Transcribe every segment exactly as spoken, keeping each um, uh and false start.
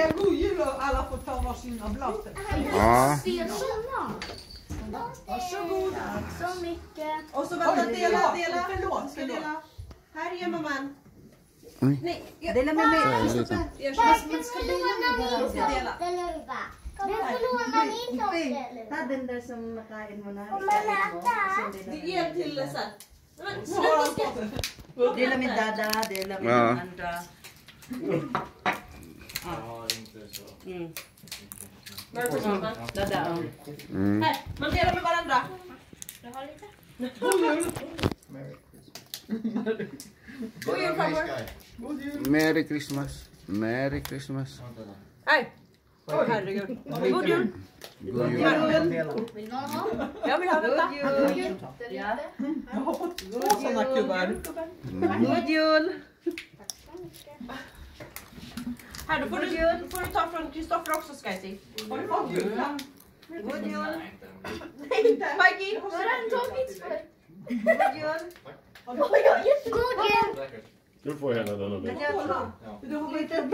säga god jul och alla får ta varsin oblast. Ja. Varsågod. Tack så mycket. Och så vänta, dela, dela. Förlåt, ska dela. Här ger mamman. Nej, Dela med mig. Jag ska dela. Du får låna min toffel. Ta den där som nakain mo na. Ge till sen. Dela med dada, dela med Ja. andra. Ja, inte så. Mm. Merry Christmas. Dada. Mm. Här, man delar med varandra. Jag har lite. God jul. Merry Christmas. God jul, farmor. Merry Christmas. Merry Christmas. Nej. Oj, herregud. God jul. God jul. Vill någon ha? Jag vill ha vänta. God jul. Ja. Jag har fått två sådana kuvert. God jul. Här, då får du, får du ta från Kristoffer också, Skyzy. Har du fått jul? God jul. Maggie, Vad har han tagit för? God jul. God jul. Du får hela den och den. du har lite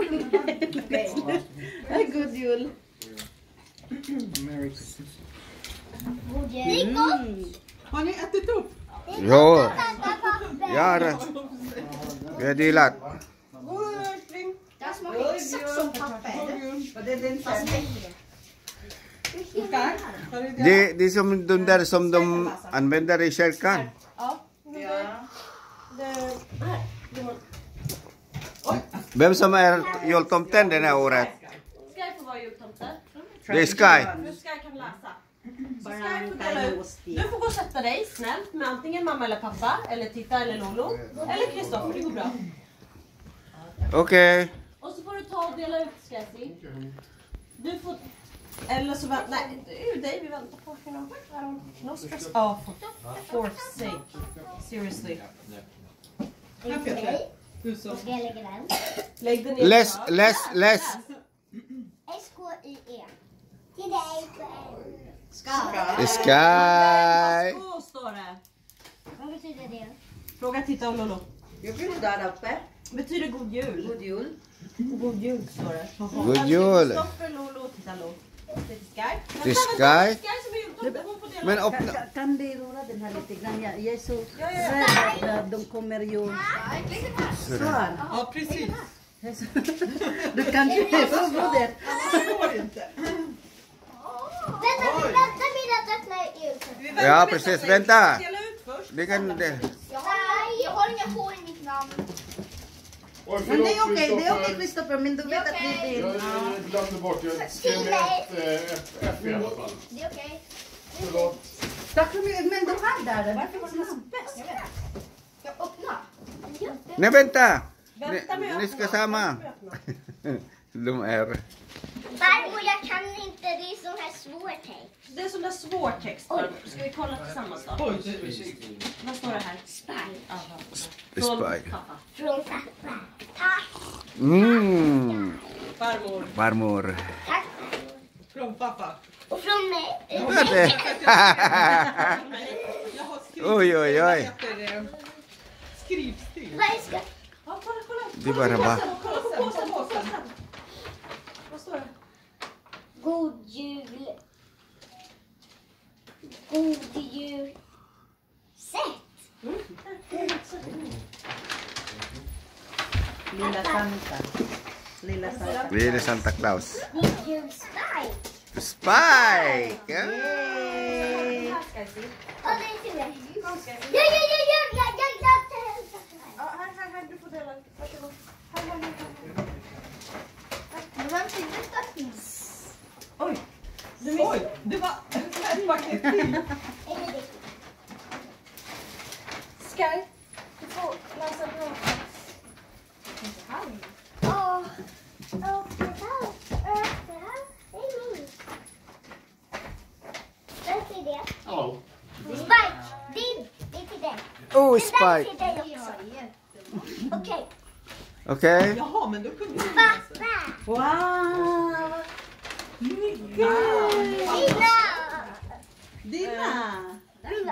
God jul. Merry Christmas. God jul. Har ni ätit upp? Jo. Ja, vi har delat. God jul, älskling. Det smakar exakt som papper. Och det är den fast bättre. Det, det är som de där som de använder i kyrkan. Ja. Vem som är jultomten den här året? Sky får vara jultomten. Det är Sky. Nu Sky kan läsa. Så Sky får dela ut. Du får gå och sätta dig snällt med antingen mamma eller pappa. Eller Titta eller Lolo. Eller Kristoffer, det går bra. Okej. Och så får du ta och dela ut, Sky. Du får... Eller så vänta... Nej, det är ju dig vi väntar på. You know. No stress. Oh, for for's sake. Seriously. Ska jag lägga den? Lägg den ner. Läs, läs, läs. S K Y E. Till dig på en. Sky. Så står det. Vad betyder det? Fråga Titta och Lolo. Jag vill där uppe. Betyder god jul. God jul. God jul står det. God jul. Kristoffer, Lolo och Titta Lolo. Till Sky. Till Sky. Sky som är jultomte. Hon får dela. Men Kan, öppna. kan- kan vi röra den här lite grann? Jag jag är så ja, rädd att de kommer ju... Så här. Ja, precis. Du kan inte få broder. Vänta, vänta med att öppna ut. Ja, precis. Vänta. Dela ut först. Det kan det. Jag har, jag har inga hår i mitt namn. Oj, Men det är förlåt, okej, det är okej Kristoffer. Kristoffer, men du vet att det är Jag din. jag glömde bort, jag skrev med ett, eh, ett F i alla fall. Det är okej. Förlåt. Tack så mycket, men du har där. Varför var det så bäst? Jag öppnar. Nej, vänta. Vänta med Ni, ni ska samma. De är... Farmor, jag kan inte. Det är sån här svår text. Det är sån där svår text. Ska vi kolla tillsammans då? Vad står det här? Spy. Spy. Pappa. Från pappa. Tack. Mm. Farmor. Farmor. Tack. Från pappa. Och från mig. Ja, det. Jag har skrivit. Oj, oj, oj. Skrivstil. Vad är ska... Ja, kolla, kolla. Det är bara va. Kolla på påsen, påsen. Vad står det? God jul. God jul. Sätt. Lilla Santa. Lilla Santa. Det är Santa Claus. God jul, Spike. Spike! Ja. Yay! Ja, det är till mig. Ja, ja, ja, ja, ja, ja, ja. Ja, här, här, här. Du får dela. Varsågod. Här, här, här. Men vem fick du stöttning? Oj. Du miss... Oj, det var ett paket till. Sky, du får läsa bra. Åh, åh, det här, åh, det här, det är min. Vem är det? Ja. Spike, din, det är till dig. Oh, Den där Spike. är till dig också. Okej. Okej. Jaha, men då kunde du Pappa, Wow! Dina. Dina. Dina.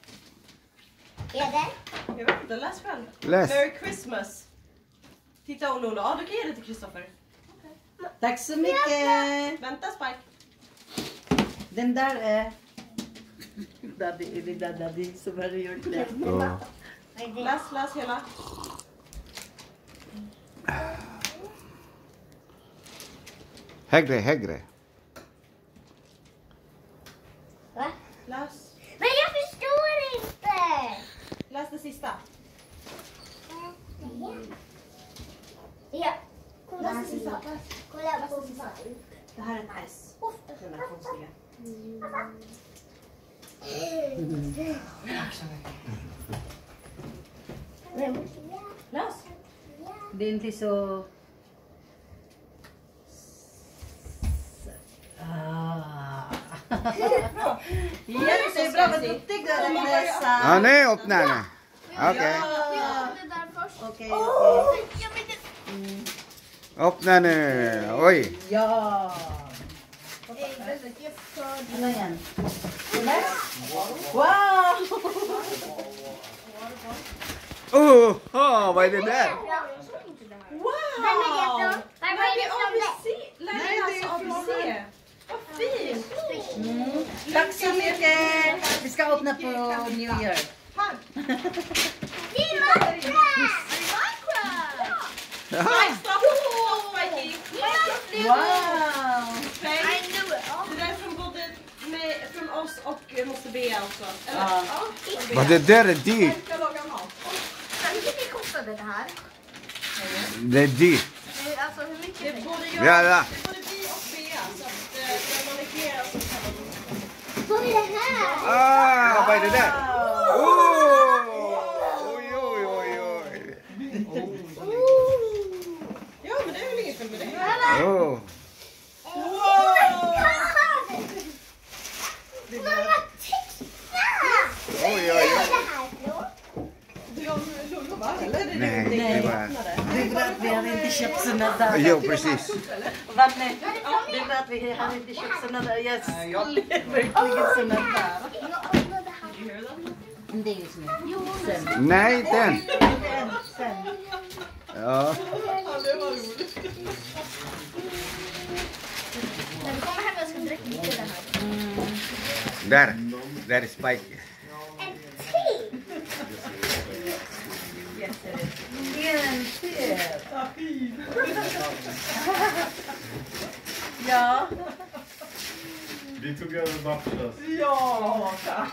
Är det? Jag vet inte, läs själv. Läs. Merry Christmas. Titta och Lolo. Ja, du kan ge det till Kristoffer. Tack så mycket. Vänta Spike. Den där är... Daddy, är det där Daddy som har gjort det? Ja. Läs, läs hela. Högre, högre. Va? Läs. Men jag förstår inte! Läs det sista. Ja. Läs det sista. Läs. Kolla på Det här är en S. Den är konstiga. Läs. Det är inte så... Ah. Jättebra, vad duktig du är att läsa. Ja, nu öppnar den. Okej. Okej, okej. Öppna nu. Oj. Ja. Ano yan? Wow! Oh, oh, vad är det där? Wow! Vem är Det det är som A B C. Läs A B C. Vad fint. Mm. Tack så mycket! Vi ska öppna på New Year. Det är Minecraft! Spike, stopp. Spikey. Wow! Spike. Det där är från både med, från oss och måste be alltså. Eller? Ja. Ja. Vad det där är dyrt. Jag ska laga mat. Hur mycket kostade det här? Det är dyrt. Alltså hur mycket? Det är både jag, Ja, ja. det är både vi och Bea. Så att eh, när man är flera så kan man... Vad är det här? Ah, vad är det där? Oh! Oj, oj, oj, oj. Ja, men det är väl inget fel med det. Oh. Oj, oj, oj. Nej, det var... Det är bra att vi har inte köpt såna där. Jo, precis. Vanne, det är bra att vi har inte köpt såna där. Jag skulle verkligen såna där. Det är ju snyggt. Nej, den. Sen. Ja. När vi kommer hem jag ska direkt dricka det här. Där. Där är Spike. En till. Ja. Vi tog över Bachelors. Ja, tack.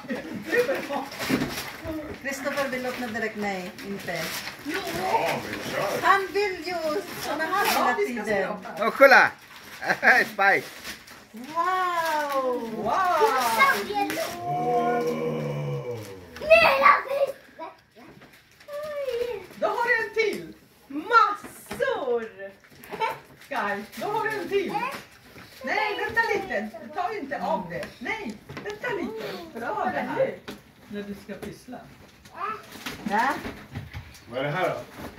Kristoffer vill öppna direkt. Nej, inte. Ja, vi kör. Han vill ju såna här hela tiden. Åh, kolla! Spike. Wow! Wow! Då har du en till. Massor! Sky, då har du en till. Nej, vänta lite. Ta inte av det. Nej, vänta lite. Bra det här. När du ska pyssla. Ja. Vad är det här då?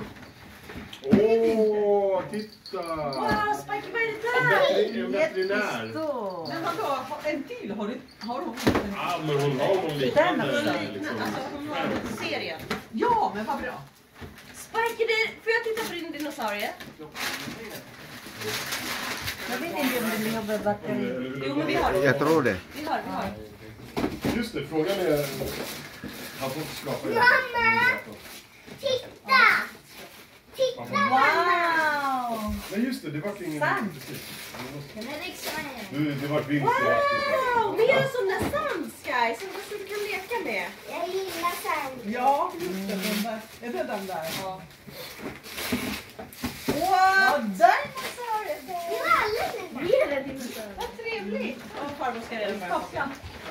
Åh, titta! Wow, Spike, vad är det En där? veteri- en veterinär. Jättestor. Men vadå, en till? Har du, har hon? Ja, men hon har någon liknande. Liksom. Alltså hon har serien. Ja, men vad bra. Spike, det, får jag titta på din dinosaurie? Jag vet inte om det behöver batteri. Jo, men vi har det. Jag tror det. Vi har, vi har. Just det, frågan är... Han får inte skapa det. Mamma! Titta! Titta mamma! Wow! Nej, just det, det var ingen... Sant. Precis. Den är riksdagen. Du, det var vinst. Wow, vi har sådana sand, Sky, som du kan leka med. Jag gillar sand. Ja, just det. Den där. Är det den där? Ja. Wow, Dinosaurier! Det var alla mina. Det är dinosaurier. vad trevligt. Ja, farmor ska redan börja plocka.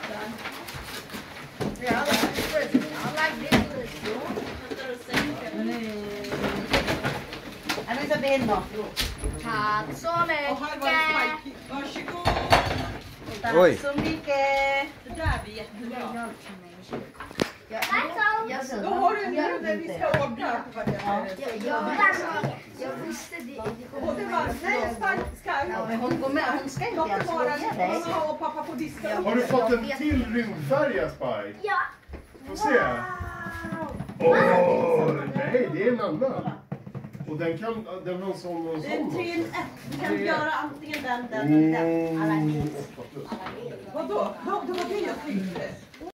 Ja, I like this. Ano yung sabihin mo? Tack så Och här var mycket. Spike. Varsågod. Tack Oj. så mycket. Det där blir jättebra. Alltså, Då har du en nu där vi ska åka. Jag visste det. Och det var... Nej, Spike, Sky. Men hon, går med, hon ska inte Låt ens det vara följa dig. mamma och pappa på disken. Har du fått en till rymdfärja, Spike? ja. Får se. Åh, nej, det är en annan. Och den kan, den har en sån och en Det är en sån tre en också. ett. Du kan göra antingen den, den eller den. Alla vet. åtta plus. Alla vet. Vadå? Det var det jag tänkte.